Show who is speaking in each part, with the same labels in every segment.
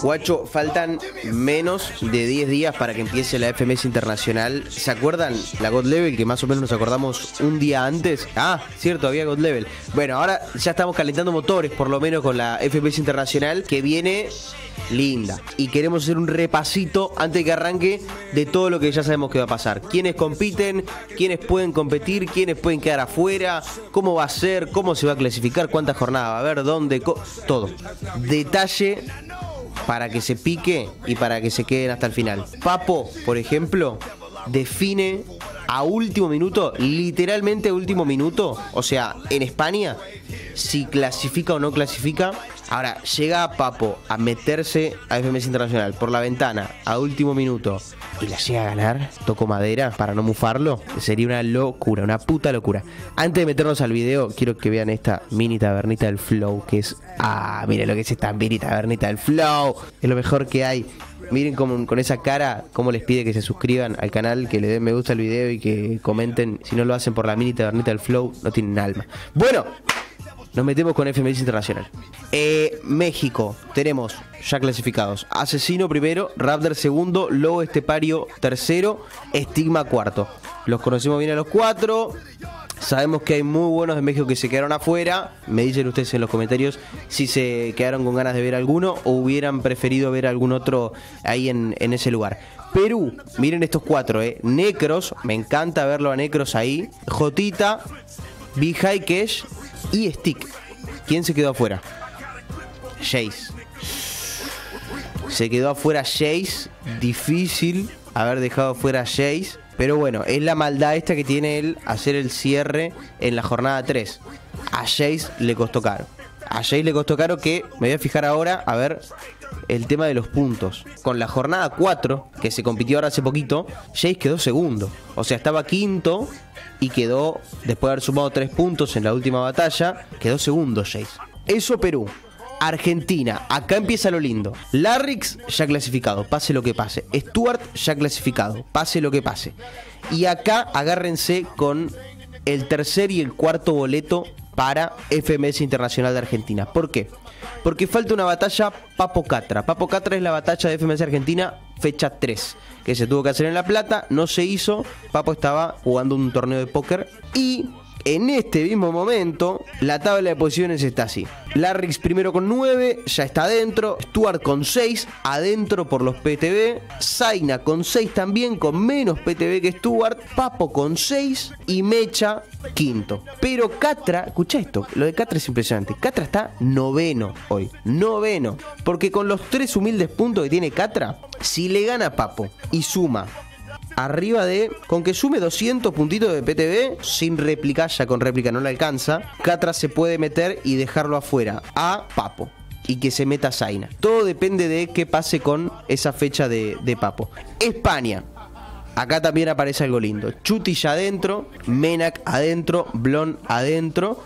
Speaker 1: Guacho, faltan menos de 10 días para que empiece la FMS Internacional. ¿Se acuerdan la God Level, que más o menos nos acordamos un día antes? Ah, cierto, había God Level. Bueno, ahora ya estamos calentando motores, por lo menos con la FMS Internacional, que viene linda. Y queremos hacer un repasito antes de que arranque de todo lo que ya sabemos que va a pasar. Quiénes compiten, quiénes pueden competir, quiénes pueden quedar afuera, cómo va a ser, cómo se va a clasificar, cuántas jornadas va a haber, dónde, todo. Detalle para que se pique y para que se queden hasta el final. Papo, por ejemplo, define a último minuto, literalmente a último minuto, o sea, en España, si clasifica o no clasifica. Ahora, llega Papo a meterse a FMS Internacional por la ventana a último minuto y la llega a ganar, toco madera para no mufarlo, sería una locura, una puta locura. Antes de meternos al video, quiero que vean esta mini tabernita del Flow, que es... Ah, miren lo que es esta mini tabernita del Flow, es lo mejor que hay. Miren con esa cara cómo les pide que se suscriban al canal, que le den me gusta al video y que comenten. Si no lo hacen por la mini tabernita del Flow, no tienen alma. Bueno, nos metemos con FMS Internacional. México, tenemos ya clasificados: Asesino primero, Raptor segundo, Lobo Estepario tercero, Estigma cuarto. Los conocemos bien a los cuatro. Sabemos que hay muy buenos de México que se quedaron afuera. Me dicen ustedes en los comentarios si se quedaron con ganas de ver alguno o hubieran preferido ver algún otro ahí en ese lugar. Perú, miren estos cuatro, Necros, me encanta verlo a Necros ahí. Jotita, Big High Cash y Stick. ¿Quién se quedó afuera? Jace. Se quedó afuera Jace. Difícil haber dejado afuera Jace. Pero bueno, es la maldad esta que tiene él hacer el cierre en la jornada 3. A Jace le costó caro. A Jace le costó caro, que me voy a fijar ahora, a ver, el tema de los puntos. Con la jornada 4, que se compitió ahora hace poquito, Jace quedó segundo. O sea, estaba quinto y quedó, después de haber sumado 3 puntos en la última batalla, quedó segundo Jace. Eso Perú. Argentina, acá empieza lo lindo. Larrix ya clasificado, pase lo que pase. Stuart ya clasificado, pase lo que pase. Y acá agárrense con el tercer y el cuarto boleto para FMS Internacional de Argentina. ¿Por qué? Porque falta una batalla Papo Catra. Papo Catra es la batalla de FMS Argentina fecha 3, que se tuvo que hacer en La Plata, no se hizo. Papo estaba jugando un torneo de póker y... en este mismo momento, la tabla de posiciones está así. Larrix primero con 9, ya está adentro. Stuart con 6, adentro por los PTB. Zaina con 6 también, con menos PTB que Stuart. Papo con 6 y Mecha quinto. Pero Catra, escucha esto, lo de Catra es impresionante. Catra está noveno hoy, noveno. Porque con los 3 humildes puntos que tiene Catra, si le gana a Papo y suma arriba de... con que sume 200 puntitos de PTB, sin réplica, ya con réplica no le alcanza, Catra se puede meter y dejarlo afuera a Papo. Y que se meta Zaina. Todo depende de qué pase con esa fecha de Papo. España. Acá también aparece algo lindo. Chuti ya adentro, Menak adentro, Blon adentro.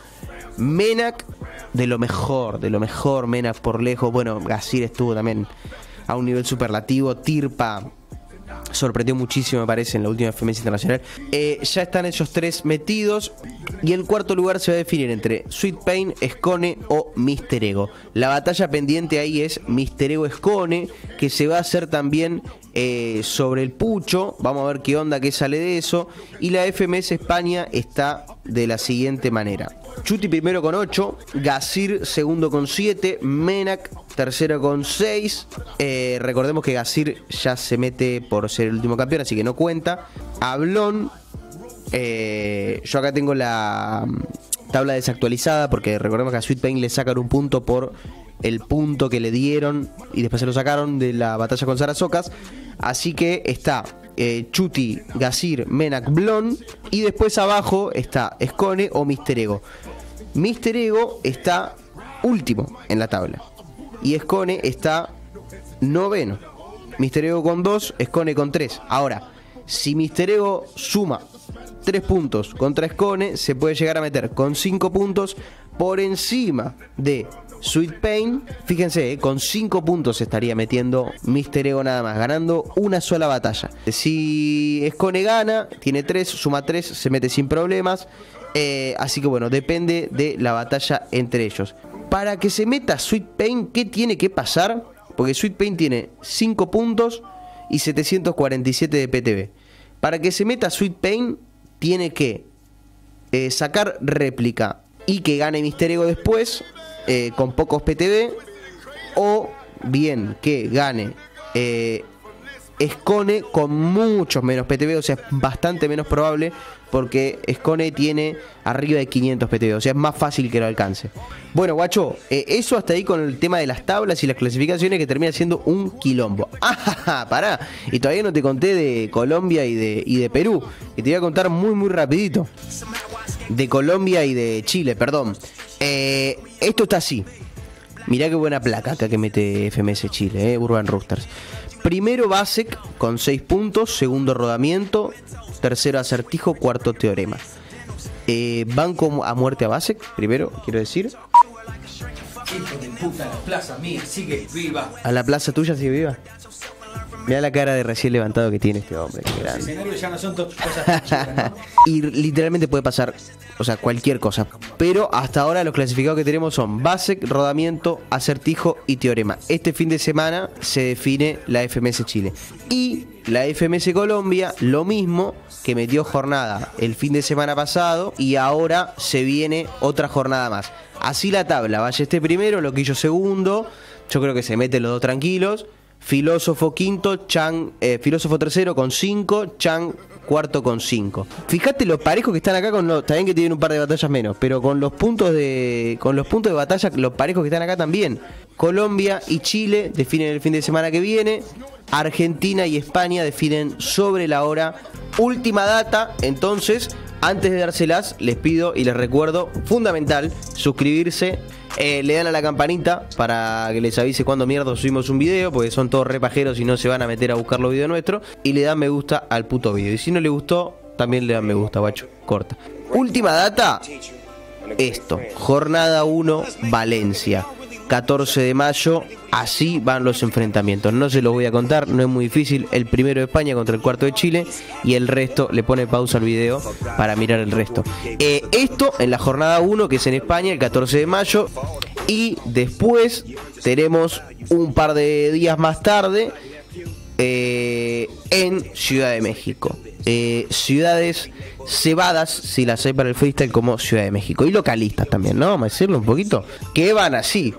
Speaker 1: Menak de lo mejor, Menak por lejos. Bueno, Gazir estuvo también a un nivel superlativo. Tirpa sorprendió muchísimo, me parece, en la última FMS Internacional. Ya están esos 3 metidos. Y el cuarto lugar se va a definir entre Sweet Pain, Skone o Mr. Ego. La batalla pendiente ahí es Mr. Ego Skone, que se va a hacer también sobre el pucho. Vamos a ver qué onda, qué sale de eso. Y la FMS España está de la siguiente manera: Chuti primero con 8, Gazir segundo con 7, Menak tercero con 6. Recordemos que Gazir ya se mete por ser el último campeón, así que no cuenta. Ablón, yo acá tengo la tabla desactualizada, porque recordemos que a Sweet Pain le sacan un punto por el punto que le dieron y después se lo sacaron de la batalla con Sarasocas. Así que está Chuti, Gazir, Menak, Blon, y después abajo está Skone o Mr. Ego. Mr. Ego está último en la tabla y Skone está noveno. Mr. Ego con 2, Skone con 3. Ahora, si Mr. Ego suma 3 puntos contra Skone, se puede llegar a meter con 5 puntos por encima de Sweet Pain. Fíjense, con 5 puntos se estaría metiendo Mr. Ego nada más, ganando una sola batalla. Si Skone gana, tiene 3, suma 3, se mete sin problemas. Así que bueno, depende de la batalla entre ellos. Para que se meta Sweet Pain, ¿qué tiene que pasar? Porque Sweet Pain tiene 5 puntos y 747 de PTB. Para que se meta Sweet Pain, tiene que sacar réplica y que gane Mister Ego después, con pocos PTB, o bien que gane Skone con muchos menos PTB, o sea, es bastante menos probable porque Skone tiene arriba de 500 PTB, o sea, es más fácil que lo alcance. Bueno, guacho, eso hasta ahí con el tema de las tablas y las clasificaciones, que termina siendo un quilombo. ¡Ah, pará! Y todavía no te conté de Colombia y de Perú, que te voy a contar muy rapidito. De Colombia y de Chile, perdón. Esto está así. Mirá qué buena placa acá que mete FMS Chile, Urban Roosters. Primero Basek con 6 puntos, segundo Rodamiento, tercero Acertijo, cuarto Teorema. Banco a muerte a Basek, primero, quiero decir.
Speaker 2: Hijo de puta, la plaza mía sigue viva.
Speaker 1: ¿A la plaza tuya sigue viva? Mirá la cara de recién levantado que tiene este hombre, qué
Speaker 2: Los
Speaker 1: grande.
Speaker 2: escenarios ya no son cosas chicas, ¿no?
Speaker 1: Y literalmente puede pasar, o sea, cualquier cosa. Pero hasta ahora los clasificados que tenemos son Basek, Rodamiento, Acertijo y Teorema. Este fin de semana se define la FMS Chile. Y la FMS Colombia, lo mismo, que metió jornada el fin de semana pasado y ahora se viene otra jornada más. Así la tabla, Ballesté primero, Loquillo segundo, yo creo que se meten los dos tranquilos. Filósofo quinto, Filósofo tercero con 5, Chan cuarto con 5. Fíjate los parejos que están acá con los, también que tienen un par de batallas menos, pero con los puntos de batalla, los parejos que están acá también. Colombia y Chile definen el fin de semana que viene. Argentina y España definen sobre la hora. Última data, entonces, antes de dárselas, les pido y les recuerdo, fundamental, suscribirse. Le dan a la campanita para que les avise cuando mierda subimos un video, porque son todos repajeros y no se van a meter a buscar los videos nuestros. Y le dan me gusta al puto video. Y si no le gustó, también le dan me gusta, guacho. Corta. Última data. Esto. Jornada 1, Valencia. 14 de mayo. Así van los enfrentamientos. No se los voy a contar, no es muy difícil. El primero de España contra el cuarto de Chile. Y el resto, le pone pausa al video para mirar el resto. Esto en la jornada 1, que es en España, el 14 de mayo. Y después tenemos un par de días más tarde en Ciudad de México. Ciudades cebadas, si las hay para el freestyle, como Ciudad de México. Y localistas también, ¿no? Vamos a decirlo un poquito. Que van así.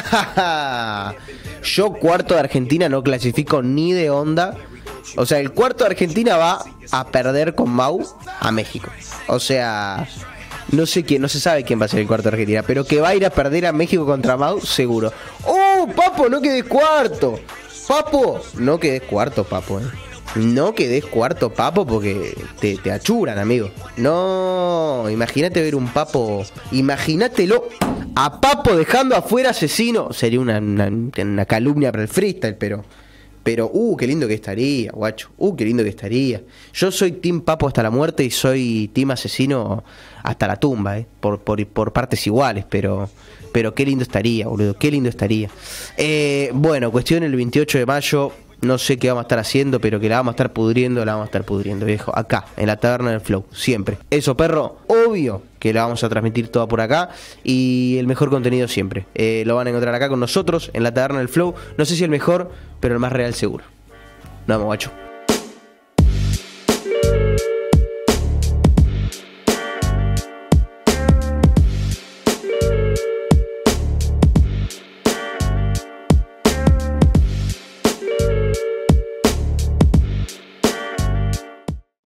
Speaker 1: Yo cuarto de Argentina no clasifico ni de onda. O sea, el cuarto de Argentina va a perder con Mau a México. O sea, no sé quién, no se sabe quién va a ser el cuarto de Argentina, pero que va a ir a perder a México contra Mau, seguro. ¡Oh, Papo, no quedes cuarto! Papo, no quedes cuarto, Papo, No quedes cuarto, Papo, porque te achuran, amigo. No, imagínate ver un Papo. Imagínatelo a Papo dejando afuera Asesino. Sería una calumnia para el freestyle, pero qué lindo que estaría, guacho. Qué lindo que estaría. Yo soy Team Papo hasta la muerte y soy Team Asesino hasta la tumba, por partes iguales, pero qué lindo estaría, boludo. Qué lindo estaría. Bueno, cuestión el 28 de mayo. No sé qué vamos a estar haciendo, pero que la vamos a estar pudriendo, viejo. Acá, en la Taberna del Flow, siempre. Eso, perro, obvio que la vamos a transmitir toda por acá. Y el mejor contenido siempre. Lo van a encontrar acá con nosotros, en la Taberna del Flow. No sé si el mejor, pero el más real seguro. Nos vemos, guacho.